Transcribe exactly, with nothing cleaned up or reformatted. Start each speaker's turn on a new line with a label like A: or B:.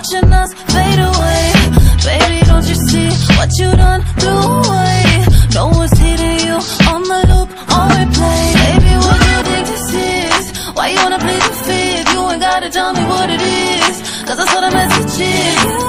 A: watching us fade away. Baby, don't you see what you done blew away? No one's hitting you on the loop, on replay. Baby, what you think this is? Why you wanna play the fifth? You ain't gotta tell me what it is, cause that's what a message is.